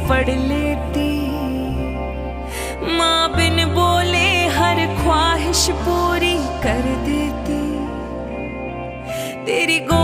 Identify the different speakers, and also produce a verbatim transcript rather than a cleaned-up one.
Speaker 1: पढ़ लेती। माँ बिन बोले हर ख्वाहिश पूरी कर देती। तेरी